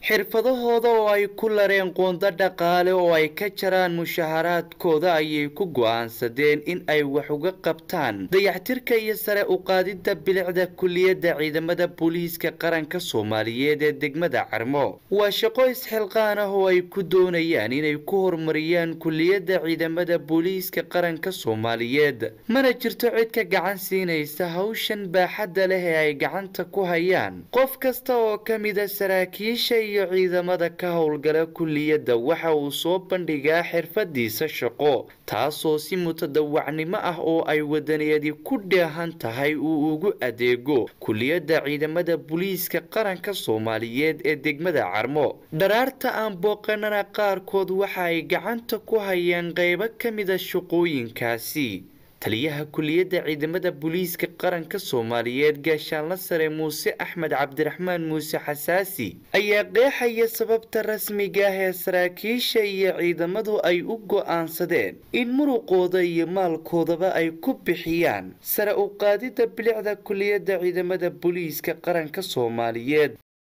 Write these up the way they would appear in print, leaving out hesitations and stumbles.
xirfadahooda oo ay ku lareen qoonda dhaqaale oo ay ka jaraan mushaharaadkooda ayay ku go'aansadeen in ay wax uga qabtaan dayactirka iyo sare u qaadidda bilicda kulliyadda ciidamada booliiska qaranka Soomaaliyeed ee degmada Carmo. waa shaqo isxilqaan ah oo ay ku doonayaan inay ku horumariyaan kulliyadda ciidamada booliiska qaranka Soomaaliyeed. mana jirto cid ka gacan siinaysa hawshan baaxadda leh ee ay gacanta ku hayaan. qof kasta oo ka mid ah saraakiisha iyo ciidamada ka howlgala kulliyadda waxa uu soo bandhigaa xirfadiisa shaqo, taasoo si mutadawacnimo ah oo ay wadaniyadi ku dheehan tahay uu ugu adeego kulliyadda ciidamada booliiska qaranka Soomaaliyeed ee degmada Carmo. dharaarta aan booqanana qaarkood waxa ay gacanta ku hayaan qaybo ka mid ah shaqooyinkaasi. taliyaha kulliyadda ciidamada booliiska qaranka Soomaaliyeed gaashaanle sare Muuse Axmed Cabdiraxmaan Muuse Xasaasi ayaa qeexaya sababta rasmiga ah ee saraakiisha iyo ciidamadu ay u go'aansadeen in muruqooda iyo maalkoodaba ay ku bixiyaan sare u qaadidda bilicda kulliyadda ciidamada booliiska qaranka Soomaaliyeed.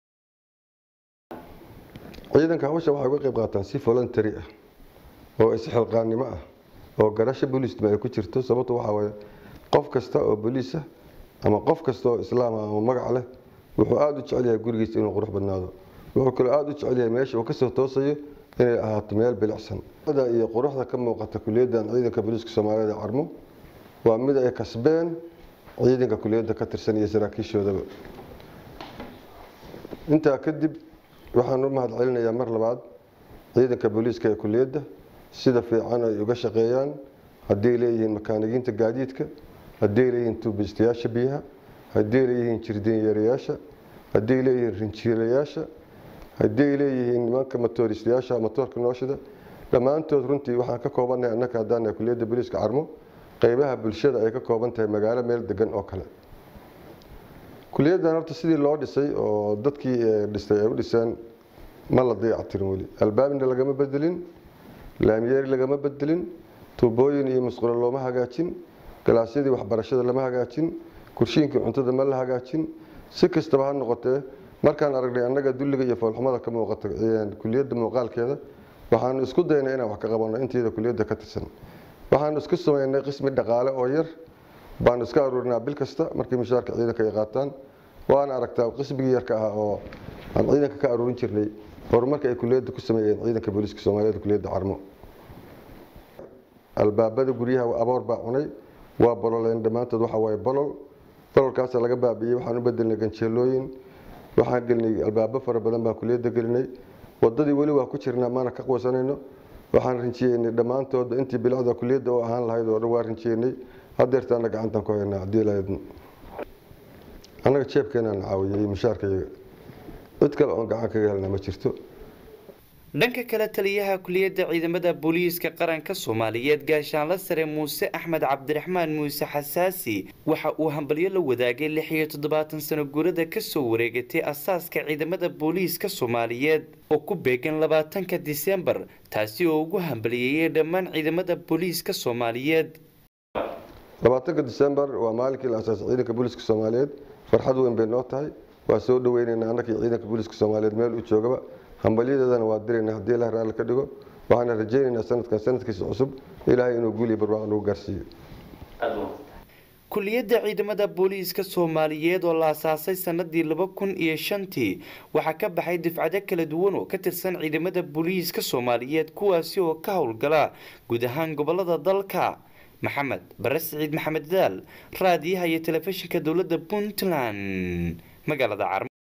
ciidanka hawsha waxay uga qayb qaataan si voluntary ah oo isxilqaannimo ah oo garasho booliisnimo ay ku jirto. sababtu waxa weeye qof kasta oo booliis ah ama qof kasta oo islaam ah ama magac leh wuxuu aad u jecel yahay gurigiisa inuu qurux badnaado. wuxuu kale aad u jecel yahay meesha uu ka soo toosayo inay ahaato meel bilicsan. iyo quruxda ka muuqata kulliyadda ciidanka booliiska Soomaaliyeed ee Carmo waa mid ay kasbeen ciidanka kulliyadda ka tirsan iyo saraakiishoodaba. intaa kadib waxaan u mahadcelinayaa mar labaad ciidanka booliiska ee kulliyadda sida fiican ay uga shaqeeyaan. haddii leeyihiin makaanigiinta gaadiidka, haddii leeyihiin tuubistayaasha biyaha, haddii leeyihiin jirdiinyareyaasha, haddii leeyihiin rinjiilayaasha, haddii leeyihiin nimanka motoristayaasha motorka nooshida, dhammaantood runtii waxaan ka koobanahay annaka haddaan kulliyadda booliiska Carmo qaybaha bulshada ay ka kooban tahay magaalo meel degan oo kale. kulliyaddan horta sidii loo dhisay oo dadkii dhistay ay u dhiseen ma la dayactirin weli. albaabna lagama bedelin, laamyeeri lagama bedelin, tuubooyin iyo musqulo looma hagaajin, galaasyadii waxbarashada lama hagaajin, kurshiinkii cuntada ma la hagaajin. si kastaba ha noqotee markaan aragnay annaga dulliga iyo foolxumada ka muuqata kulliyadda muuqaalkeeda waxaanu isku daynay inaan wax ka qabanno inteeda kulliyadda ka tirsan. waxaanu isku samaynay qismi dhaqaale oo yar baanu iska aruurinaa bil kasta markii mushaarka ciidanka ay qaataan. waana aragtaa qismigii yarka ah oo aan ciidanka ka aruurin jirnay horumarka ay kulliyadda ku sameeyeen ciidanka booliiska Soomaaliyeed kulliyadda Carmo. albaabada guryaha aboor baa cunay, waa bololeen dhammaantood. waxa waaye bololkaas laga baabiyey. waxaan u bedelnay ganjeelooyin, waxaan gelinay albaabo fara badan baa kulliyadda gelinay. wadadii weli waa ku jirnaa maana ka qoysanayno. waxaan rinjiyeynay dhammaantood intii bilicda kulliyadda oo ahaan lahayd oo dhan waa rinjiyeynay. hadeertaana gacantan ku haynaa haddii lahaydna annaga jeebkeenaan caawiyey mushaarkayaga. cid kale oon gacan kaga helna ma jirto. dhanka kale taliyaha kulliyadda ciidamada booliiska qaranka Soomaaliyeed gaashaanle sare Muuse Axmed Cabdiraxmaan Muuse Xasaasi waxa uu hambalyo la wadaagay 76 sano guurada ka soo wareegatay asaaska ciidamada booliiska Soomaaliyeed oo ku beegan 20 Diseembar, taasi oo ugu hambalyeeyay dhammaan ciidamada booliiska Soomaaliyeed. 20 Diseembar waa maalinkii la asaasay ciidanka booliiska Soomaaliyeed. farxad weyn bay noo tahay. waa soo dhaweynaynaa annaka ciidanka booliiska Soomaaliyeed meel uu joogaba. hambalyadeedana waa diraynaa haddii Ilaahay raali ka dhigo. waxaana rajaynaynaa sanadkiisa cusub Ilaahay inuu guul iyo barwaaqo nagu gaarsiiyo. kulliyadda ciidamada booliiska Soomaaliyeed oo la asaasay sanadii 2005 waxaa ka baxay difcado kala duwan oo ka tirsan ciidamada booliiska Soomaaliyeed kuwaasi oo ka howlgala guud ahaan gobolada dalka. maxamed bare Saciid Maxamed Daal, raadiyaha iyo telefishinka dowladda Puntland, magaalada Carmo.